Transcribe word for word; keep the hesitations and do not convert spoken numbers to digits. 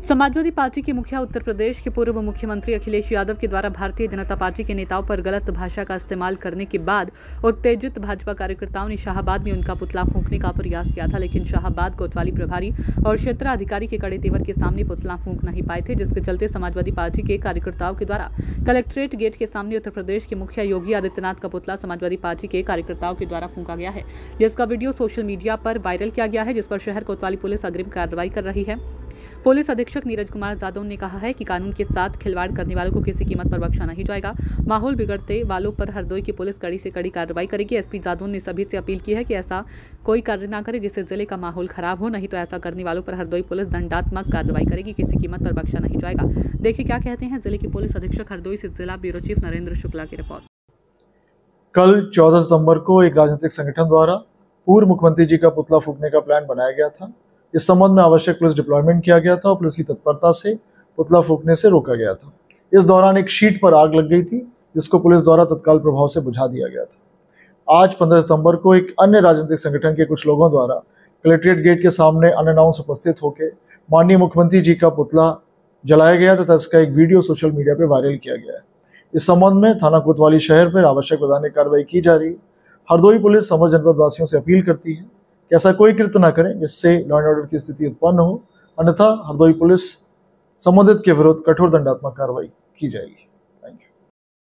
Samajwadi party के मुखिया उत्तर प्रदेश के पूर्व मुख्यमंत्री अखिलेश यादव के द्वारा भारतीय जनता पार्टी के नेताओं पर गलत भाषा का इस्तेमाल करने के बाद उत्तेजित भाजपा कार्यकर्ताओं ने शाहाबाद में उनका पुतला फूंकने का प्रयास किया था, लेकिन शाहाबाद कोतवाली प्रभारी और क्षेत्राधिकारी के कड़े तेवर के सामने पुतला फूंक नहीं पाए थे, जिसके चलते समाजवादी पार्टी के कार्यकर्ताओं के द्वारा कलेक्ट्रेट गेट के सामने उत्तर प्रदेश के मुखिया योगी आदित्यनाथ का पुतला समाजवादी पार्टी के कार्यकर्ताओं के द्वारा फूंका गया है, जिसका वीडियो सोशल मीडिया पर वायरल किया गया है, जिस पर शहर कोतवाली पुलिस अग्रिम कार्रवाई कर रही है। पुलिस अधीक्षक नीरज कुमार यादव ने कहा है कि कानून के साथ खिलवाड़ करने वालों को किसी कीमत पर बख्शा नहीं जाएगा। माहौल बिगड़ते वालों पर हरदोई की पुलिस कड़ी से कड़ी कार्रवाई करेगी। एसपी यादव ने सभी से अपील की है कि ऐसा कोई कार्य न करे जिससे जिले का माहौल खराब हो, नहीं तो ऐसा करने वालों पर हरदोई पुलिस दंडात्मक कार्रवाई करेगी, किसी कीमत पर बख्शा नहीं जाएगा। देखिए क्या कहते हैं जिले के पुलिस अधीक्षक हरदोई से जिला ब्यूरो चीफ नरेंद्र शुक्ला की रिपोर्ट। कल चौदह सितंबर को एक राजनीतिक संगठन द्वारा पूर्व मुख्यमंत्री जी का पुतला फूंकने का प्लान बनाया गया था। इस संबंध में आवश्यक पुलिस डिप्लॉयमेंट किया गया था और पुलिस की तत्परता से पुतला फूंकने से रोका गया था। इस दौरान एक शीट पर आग लग गई थी, जिसको पुलिस द्वारा तत्काल प्रभाव से बुझा दिया गया था। आज पंद्रह सितंबर को एक अन्य राजनीतिक संगठन के कुछ लोगों द्वारा कलेक्ट्रेट गेट के सामने अनअनाउंस उपस्थित होकर माननीय मुख्यमंत्री जी का पुतला जलाया गया तथा इसका एक वीडियो सोशल मीडिया पर वायरल किया गया है। इस संबंध में थाना कोतवाली शहर पर आवश्यक वैधानिक कार्रवाई की जा रही है। हरदोई पुलिस समस्त जनपद वासियों से अपील करती है कि ऐसा कोई कृत्य न करें जिससे लॉ एंड ऑर्डर की स्थिति उत्पन्न हो, अन्यथा हरदोई पुलिस संबंधित के विरुद्ध कठोर दंडात्मक कार्रवाई की जाएगी।